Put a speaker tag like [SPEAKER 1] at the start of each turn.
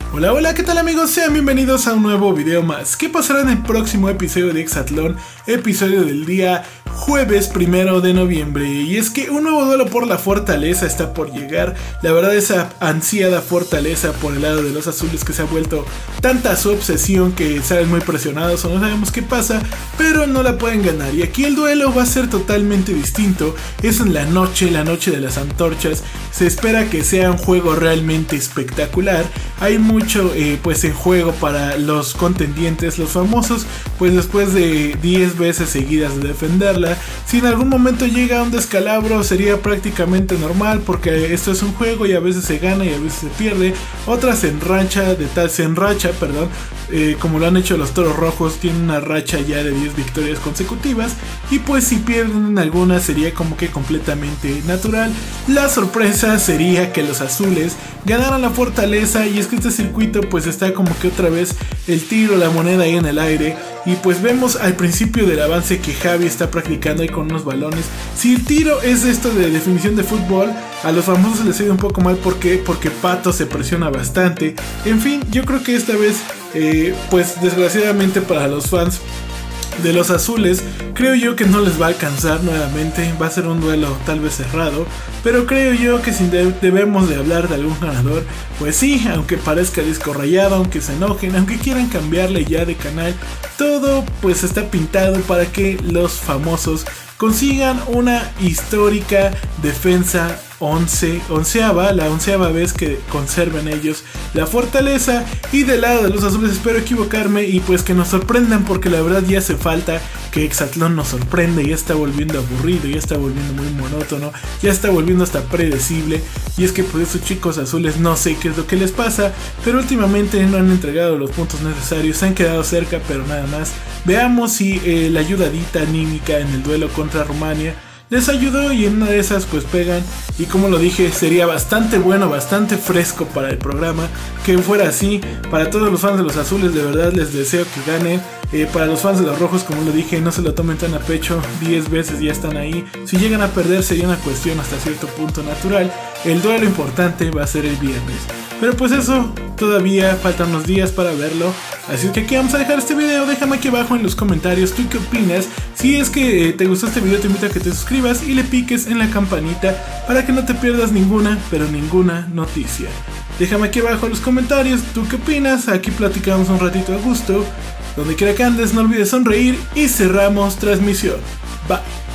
[SPEAKER 1] Hola, hola, ¿qué tal amigos? Sean bienvenidos a un nuevo video más. ¿Qué pasará en el próximo episodio de Exatlón? Episodio del día jueves 1 de noviembre. Y es que un nuevo duelo por la fortaleza está por llegar. La verdad, esa ansiada fortaleza por el lado de los azules que se ha vuelto tanta su obsesión que salen muy presionados o no sabemos qué pasa, pero no la pueden ganar. Y aquí el duelo va a ser totalmente distinto. Es en la noche de las antorchas. Se espera que sea un juego realmente espectacular. Hay mucho pues en juego para los contendientes, los famosos, pues después de 10 veces seguidas de defenderla, si en algún momento llega a un descalabro sería prácticamente normal, porque esto es un juego y a veces se gana y a veces se pierde. Otras se enracha, como lo han hecho los Toros Rojos, tienen una racha ya de 10 victorias consecutivas, y pues si pierden algunas sería como que completamente natural. La sorpresa sería que los azules ganaran la fortaleza, y es que este circuito pues está como que otra vez el tiro, la moneda ahí en el aire, y pues vemos al principio del avance que Javi está practicando ahí con unos balones. Si el tiro es esto de definición de fútbol, a los famosos les ha ido un poco mal. ¿Por qué? Porque Pato se presiona bastante. En fin, yo creo que esta vez pues desgraciadamente para los fans de los azules, creo yo que no les va a alcanzar nuevamente. Va a ser un duelo tal vez cerrado, pero creo yo que si debemos de hablar de algún ganador, pues sí, aunque parezca disco rayado, aunque se enojen, aunque quieran cambiarle ya de canal, todo pues está pintado para que los famosos consigan una histórica defensa la onceava vez que conserven ellos la fortaleza. Y del lado de los azules espero equivocarme y pues que nos sorprendan, porque la verdad ya hace falta que Exatlón nos sorprende. Ya está volviendo aburrido, ya está volviendo muy monótono, ya está volviendo hasta predecible. Y es que pues esos chicos azules no sé qué es lo que les pasa, pero últimamente no han entregado los puntos necesarios, se han quedado cerca pero nada más. Veamos si la ayudadita anímica en el duelo contra Rumania les ayudó, y en una de esas pues pegan. Y como lo dije, sería bastante bueno, bastante fresco para el programa que fuera así. Para todos los fans de los azules, de verdad les deseo que ganen. Para los fans de los rojos, como lo dije, no se lo tomen tan a pecho, 10 veces ya están ahí. Si llegan a perder sería una cuestión hasta cierto punto natural. El duelo importante va a ser el viernes, pero pues eso, todavía faltan unos días para verlo. Así que aquí vamos a dejar este video. Déjame aquí abajo en los comentarios tú qué opinas. Si es que te gustó este video, te invito a que te suscribas y le piques en la campanita para que no te pierdas ninguna noticia. Déjame aquí abajo en los comentarios tú qué opinas. Aquí platicamos un ratito a gusto. Donde quiera que andes, no olvides sonreír, y cerramos transmisión. Bye.